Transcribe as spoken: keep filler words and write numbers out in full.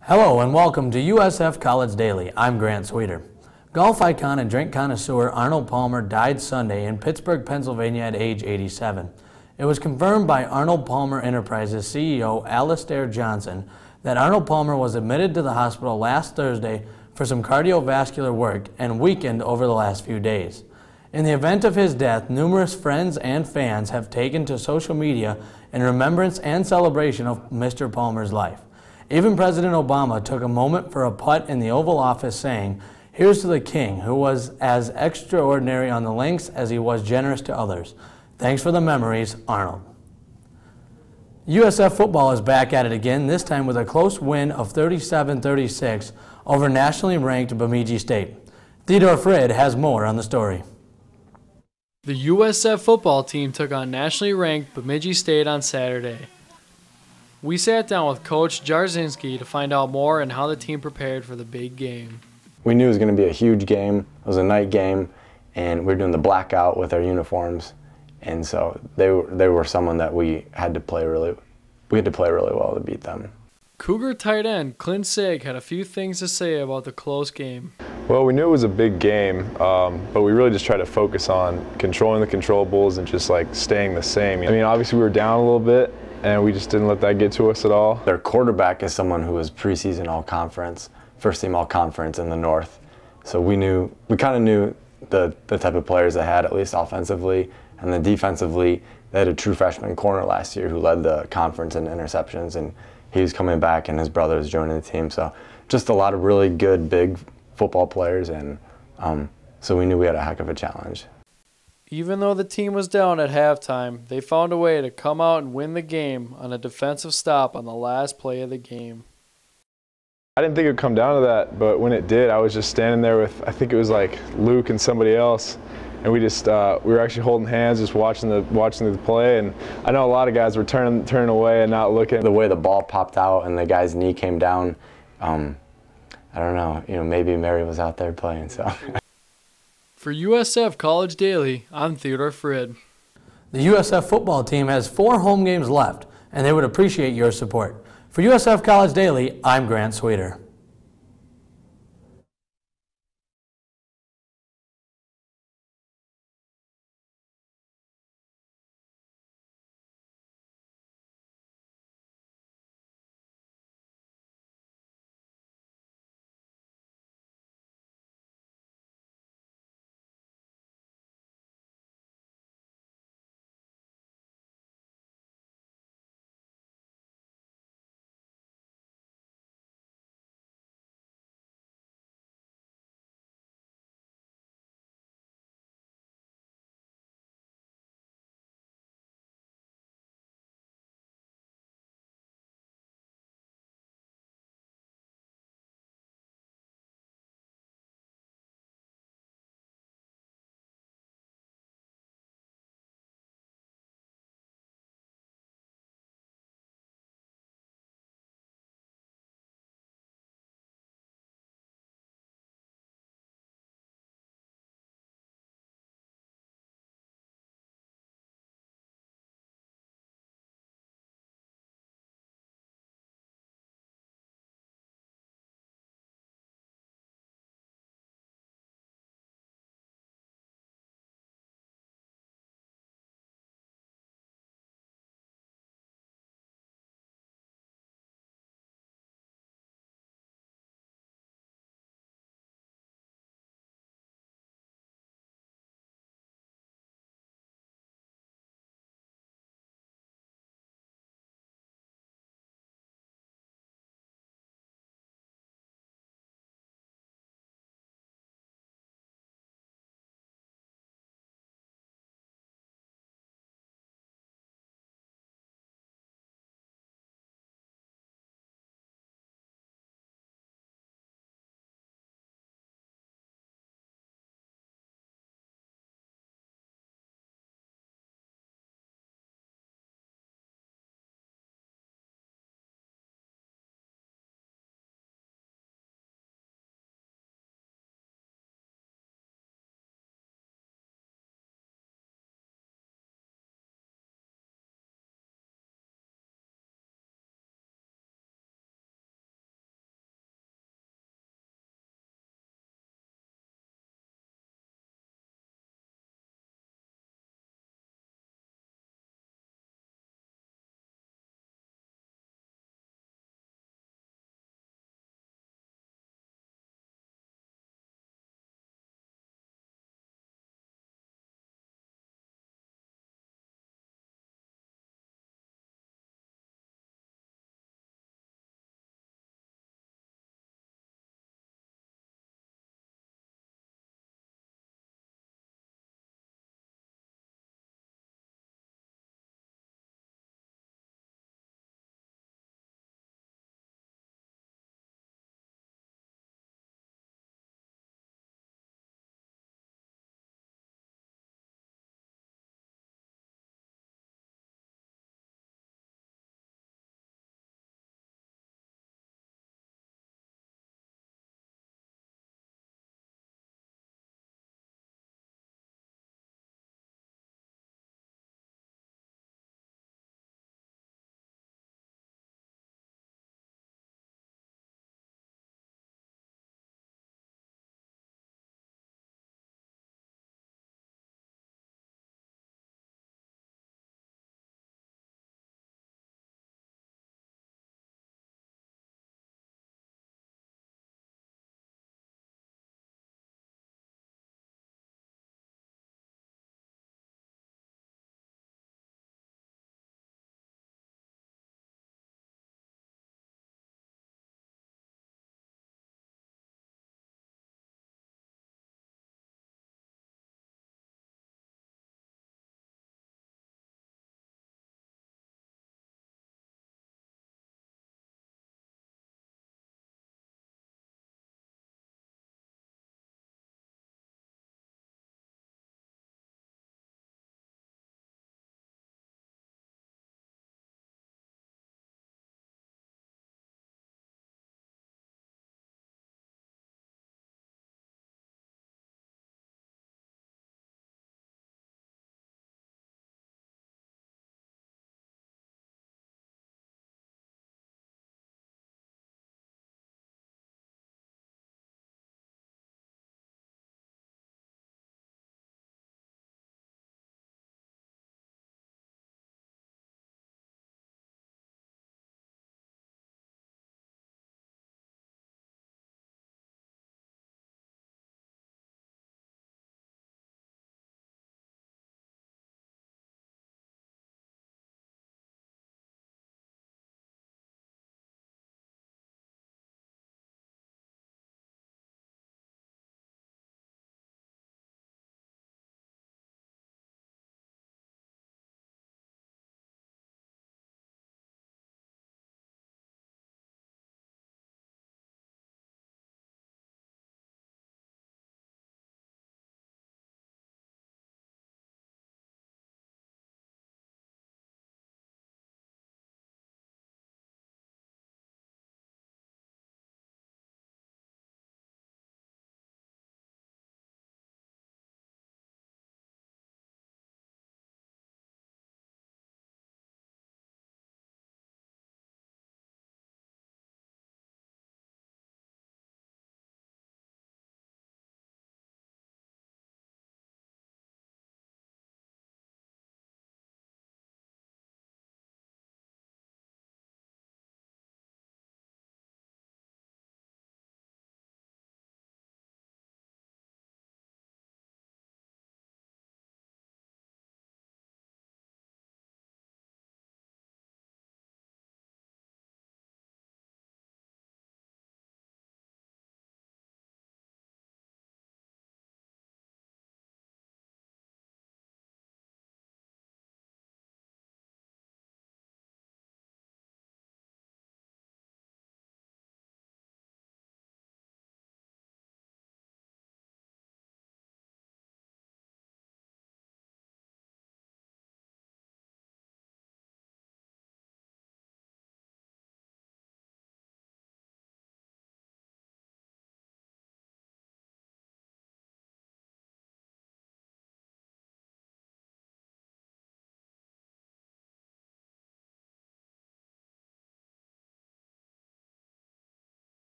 Hello and welcome to U S F College Daily. I'm Grant Sweeter. Golf icon and drink connoisseur Arnold Palmer died Sunday in Pittsburgh, Pennsylvania at age eighty-seven. It was confirmed by Arnold Palmer Enterprises C E O Alistair Johnson that Arnold Palmer was admitted to the hospital last Thursday for some cardiovascular work and weakened over the last few days. In the event of his death, numerous friends and fans have taken to social media in remembrance and celebration of Mister Palmer's life. Even President Obama took a moment for a putt in the Oval Office saying, "Here's to the King, who was as extraordinary on the links as he was generous to others. Thanks for the memories, Arnold." U S F football is back at it again, this time with a close win of thirty-seven thirty-six over nationally ranked Bemidji State. Theodore Frid has more on the story. The U S F football team took on nationally ranked Bemidji State on Saturday. We sat down with Coach Jarzynka to find out more on how the team prepared for the big game. We knew it was going to be a huge game. It was a night game, and we were doing the blackout with our uniforms, and so they were they were someone that we had to play really we had to play really well to beat them. Cougar tight end Clint Sigg had a few things to say about the close game. Well, we knew it was a big game, um, but we really just tried to focus on controlling the controllables and just like staying the same. I mean, obviously we were down a little bit, and we just didn't let that get to us at all. Their quarterback is someone who was preseason all-conference, first team all-conference in the North. So we knew, we kind of knew the, the type of players they had, at least offensively, and then defensively, they had a true freshman corner last year who led the conference in interceptions, and he was coming back and his brother was joining the team. So just a lot of really good, big football players, and um, so we knew we had a heck of a challenge. Even though the team was down at halftime, they found a way to come out and win the game on a defensive stop on the last play of the game. I didn't think it would come down to that, but when it did, I was just standing there with, I think it was like Luke and somebody else, and we just uh, we were actually holding hands, just watching the watching the play. And I know a lot of guys were turning turning away and not looking. The way the ball popped out and the guy's knee came down, um, I don't know, you know, maybe Mary was out there playing. So. For U S F College Daily, I'm Theodore Frid. The U S F football team has four home games left, and they would appreciate your support. For U S F College Daily, I'm Grant Sweeter.